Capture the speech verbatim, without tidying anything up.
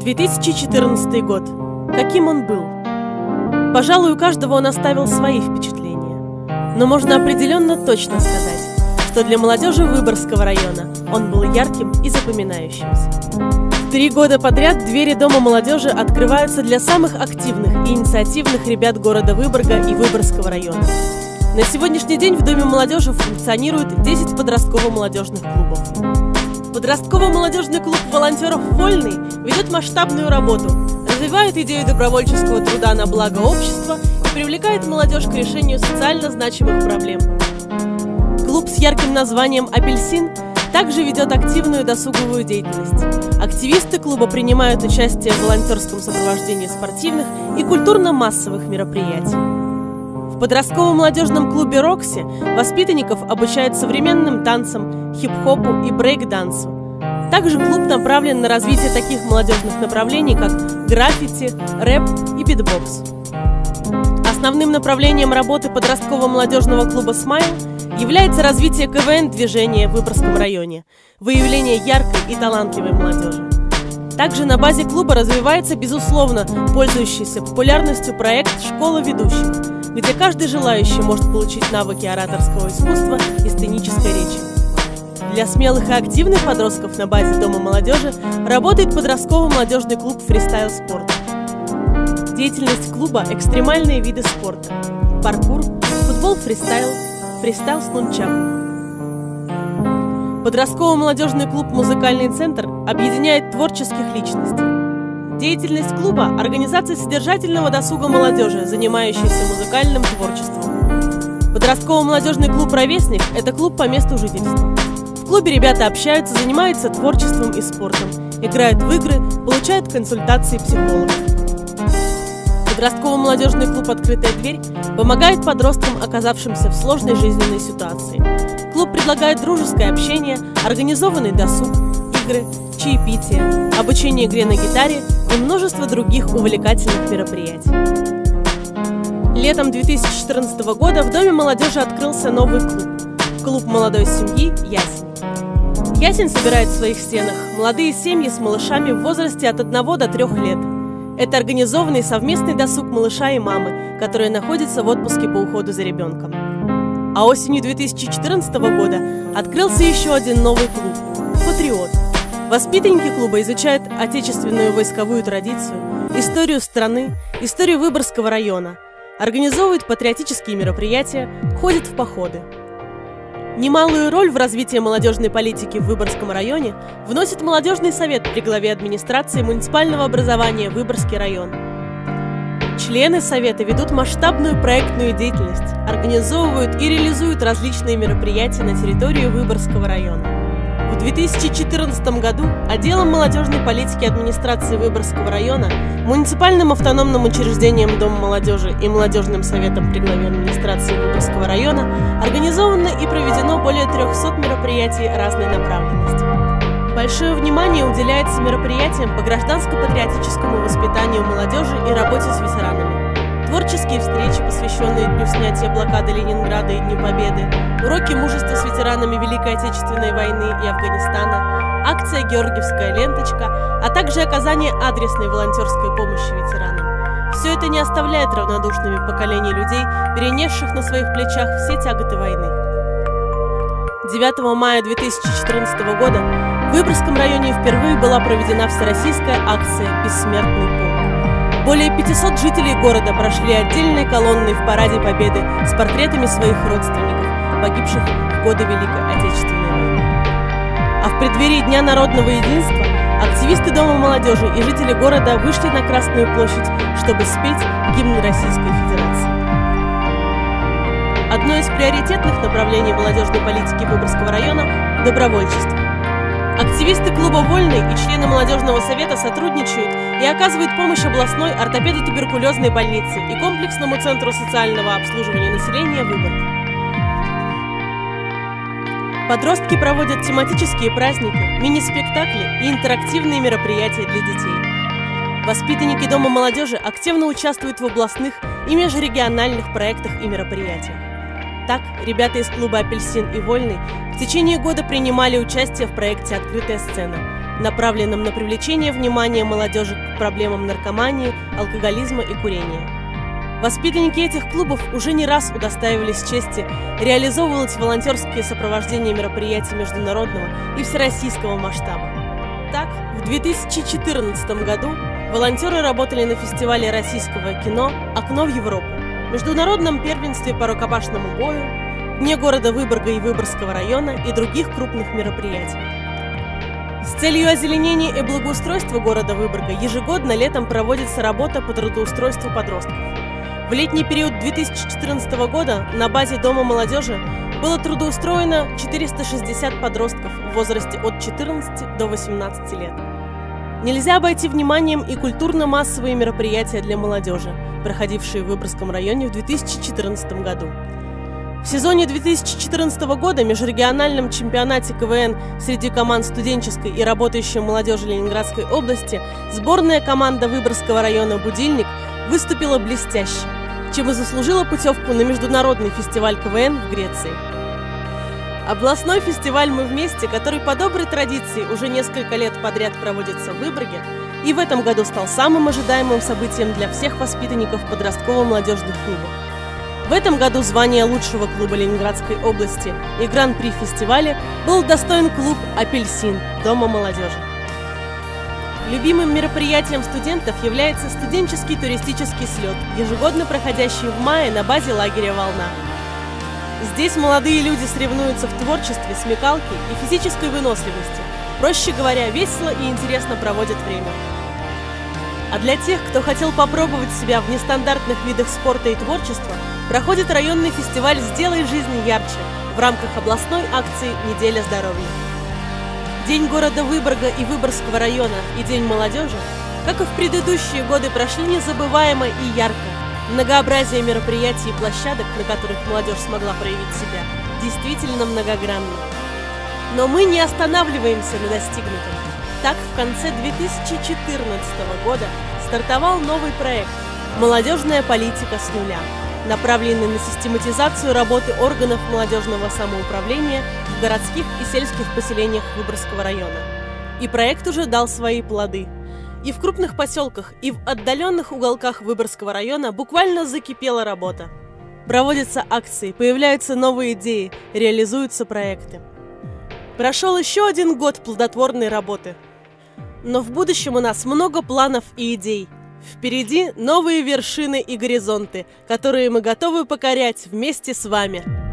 две тысячи четырнадцатый год. Каким он был? Пожалуй, у каждого он оставил свои впечатления. Но можно определенно точно сказать, что для молодежи Выборгского района он был ярким и запоминающимся. Три года подряд двери Дома молодежи открываются для самых активных и инициативных ребят города Выборга и Выборгского района. На сегодняшний день в Доме молодежи функционирует десять подростково-молодежных клубов. Подростково-молодежный клуб волонтеров «Вольный» ведет масштабную работу, развивает идею добровольческого труда на благо общества и привлекает молодежь к решению социально значимых проблем. Клуб с ярким названием «Апельсин» также ведет активную досуговую деятельность. Активисты клуба принимают участие в волонтерском сопровождении спортивных и культурно-массовых мероприятий. В подростковом молодежном клубе «Рокси» воспитанников обучают современным танцам, хип-хопу и брейк-дансу. Также клуб направлен на развитие таких молодежных направлений, как граффити, рэп и битбокс. Основным направлением работы подросткового молодежного клуба «Смайл» является развитие ка вэ эн-движения в Выборгском районе, выявление яркой и талантливой молодежи. Также на базе клуба развивается, безусловно, пользующийся популярностью проект «Школа ведущих», где каждый желающий может получить навыки ораторского искусства и сценической речи. Для смелых и активных подростков на базе Дома молодежи работает подростковый молодежный клуб «Фристайл Спорт». Деятельность клуба – экстремальные виды спорта – паркур, футбол-фристайл, фристайл с нунчаку. Подростковый молодежный клуб «Музыкальный центр» объединяет творческих личностей. Деятельность клуба – организация содержательного досуга молодежи, занимающейся музыкальным творчеством. Подростковый молодежный клуб «Ровесник» – это клуб по месту жительства. В клубе ребята общаются, занимаются творчеством и спортом, играют в игры, получают консультации психологов. Подростковый молодежный клуб «Открытая дверь» помогает подросткам, оказавшимся в сложной жизненной ситуации. Клуб предлагает дружеское общение, организованный досуг, игры, чаепитие, обучение игре на гитаре и множество других увлекательных мероприятий. Летом две тысячи четырнадцатого года в Доме молодежи открылся новый клуб – клуб молодой семьи «Ясень». «Ясень» собирает в своих стенах молодые семьи с малышами в возрасте от одного до трёх лет. Это организованный совместный досуг малыша и мамы, которые находятся в отпуске по уходу за ребенком. А осенью две тысячи четырнадцатого года открылся еще один новый клуб – «Патриот». Воспитанники клуба изучают отечественную войсковую традицию, историю страны, историю Выборгского района, организовывают патриотические мероприятия, ходят в походы. Немалую роль в развитии молодежной политики в Выборгском районе вносит молодежный совет при главе администрации муниципального образования Выборгский район. Члены совета ведут масштабную проектную деятельность, организовывают и реализуют различные мероприятия на территории Выборгского района. В две тысячи четырнадцатом году отделом молодежной политики администрации Выборгского района, муниципальным автономным учреждением Дома молодежи и молодежным советом при главе администрации Выборгского района организовано и проведено более трёхсот мероприятий разной направленности. Большое внимание уделяется мероприятиям по гражданско-патриотическому воспитанию молодежи и работе с ветеранами. Творческие встречи, посвященные Дню снятия блокады Ленинграда и Дню Победы, уроки мужества с ветеранами Великой Отечественной войны и Афганистана, акция «Георгиевская ленточка», а также оказание адресной волонтерской помощи ветеранам. Все это не оставляет равнодушными поколения людей, перенесших на своих плечах все тяготы войны. девятого мая две тысячи четырнадцатого года в Выборгском районе впервые была проведена всероссийская акция «Бессмертный полк». Более пятисот жителей города прошли отдельной колонной в параде Победы с портретами своих родственников, погибших в годы Великой Отечественной войны. А в преддверии Дня народного единства активисты Дома молодежи и жители города вышли на Красную площадь, чтобы спеть гимн Российской Федерации. Одно из приоритетных направлений молодежной политики Выборгского района – добровольчество. Активисты клуба «Вольный» и члены молодежного совета сотрудничают и оказывают помощь областной ортопедо-туберкулезной больнице и комплексному центру социального обслуживания населения «Выборг». Подростки проводят тематические праздники, мини-спектакли и интерактивные мероприятия для детей. Воспитанники Дома молодежи активно участвуют в областных и межрегиональных проектах и мероприятиях. Так, ребята из клуба «Апельсин» и «Вольный» в течение года принимали участие в проекте «Открытая сцена», направленном на привлечение внимания молодежи к проблемам наркомании, алкоголизма и курения. Воспитанники этих клубов уже не раз удостаивались чести реализовывать волонтерские сопровождения мероприятий международного и всероссийского масштаба. Так, в две тысячи четырнадцатом году волонтеры работали на фестивале российского кино «Окно в Европу», международном первенстве по рукопашному бою, Дне города Выборга и Выборгского района и других крупных мероприятий. С целью озеленения и благоустройства города Выборга ежегодно летом проводится работа по трудоустройству подростков. В летний период две тысячи четырнадцатого года на базе Дома молодежи было трудоустроено четыреста шестьдесят подростков в возрасте от четырнадцати до восемнадцати лет. Нельзя обойти вниманием и культурно-массовые мероприятия для молодежи, проходившие в Выборгском районе в две тысячи четырнадцатом году. В сезоне две тысячи четырнадцатого года в межрегиональном чемпионате ка вэ эн среди команд студенческой и работающей молодежи Ленинградской области сборная команда Выборгского района «Будильник» выступила блестяще, чем и заслужила путевку на международный фестиваль ка вэ эн в Греции. Областной фестиваль «Мы вместе», который по доброй традиции уже несколько лет подряд проводится в Выборге, и в этом году стал самым ожидаемым событием для всех воспитанников подростково-молодежных клубов. В этом году звание лучшего клуба Ленинградской области и гран-при фестиваля был удостоен клуб «Апельсин» Дома молодежи. Любимым мероприятием студентов является студенческий туристический слет, ежегодно проходящий в мае на базе лагеря «Волна». Здесь молодые люди соревнуются в творчестве, смекалке и физической выносливости. Проще говоря, весело и интересно проводят время. А для тех, кто хотел попробовать себя в нестандартных видах спорта и творчества, проходит районный фестиваль «Сделай жизнь ярче» в рамках областной акции «Неделя здоровья». День города Выборга и Выборгского района и День молодежи, как и в предыдущие годы, прошли незабываемо и ярко. Многообразие мероприятий и площадок, на которых молодежь смогла проявить себя, действительно многогранно. Но мы не останавливаемся на достигнутом. Так, в конце две тысячи четырнадцатого года стартовал новый проект «Молодежная политика с нуля», направленный на систематизацию работы органов молодежного самоуправления в городских и сельских поселениях Выборгского района. И проект уже дал свои плоды. И в крупных поселках, и в отдаленных уголках Выборгского района буквально закипела работа. Проводятся акции, появляются новые идеи, реализуются проекты. Прошел еще один год плодотворной работы. Но в будущем у нас много планов и идей. Впереди новые вершины и горизонты, которые мы готовы покорять вместе с вами.